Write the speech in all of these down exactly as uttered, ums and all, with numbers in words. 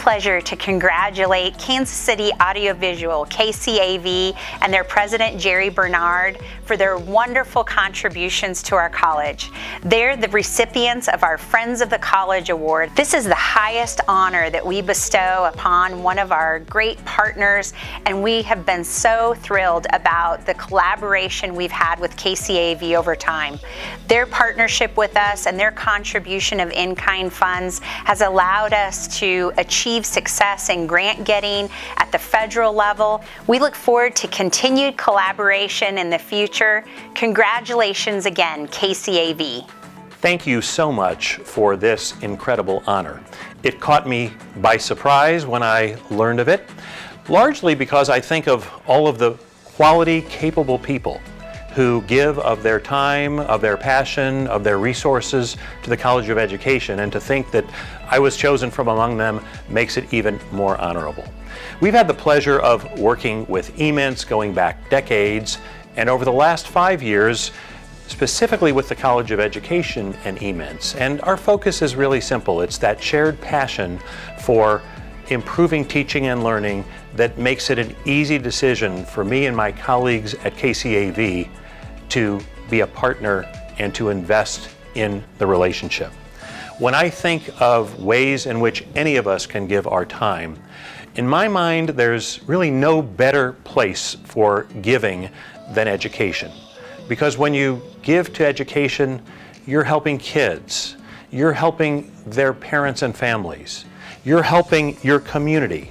pleasure to congratulate Kansas City Audiovisual, K C A V, and their president, Jerry Bernard, for their wonderful contributions to our college. They're the recipients of our Friends of the College Award. This is the highest honor that we bestow upon one of our great partners, and we have been so thrilled about the collaboration we've had with K C A V over time. Their partnership with us and their contribution of in-kind funds has allowed us to achieve success in grant getting at the federal level. We look forward to continued collaboration in the future. Congratulations again, K C A V. Thank you so much for this incredible honor. It caught me by surprise when I learned of it, largely because I think of all of the quality, capable people who give of their time, of their passion, of their resources to the College of Education, and to think that I was chosen from among them makes it even more honorable. We've had the pleasure of working with E Mints going back decades, and over the last five years, specifically with the College of Education and E Mints. And our focus is really simple. It's that shared passion for improving teaching and learning that makes it an easy decision for me and my colleagues at K C A V to be a partner and to invest in the relationship. When I think of ways in which any of us can give our time, in my mind there's really no better place for giving than education. Because when you give to education, you're helping kids, you're helping their parents and families, you're helping your community,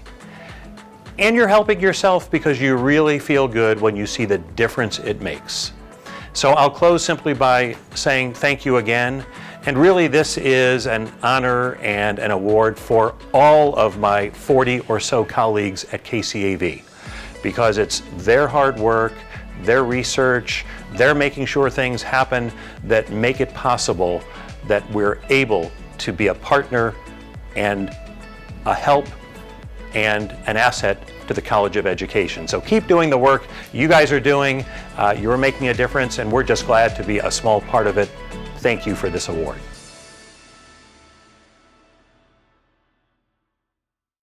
and you're helping yourself because you really feel good when you see the difference it makes. So I'll close simply by saying thank you again. And really this is an honor and an award for all of my forty or so colleagues at K C A V, because it's their hard work, their research, they're making sure things happen that make it possible that we're able to be a partner and a help and an asset to the College of Education. So keep doing the work you guys are doing. Uh, you're making a difference, and we're just glad to be a small part of it. Thank you for this award.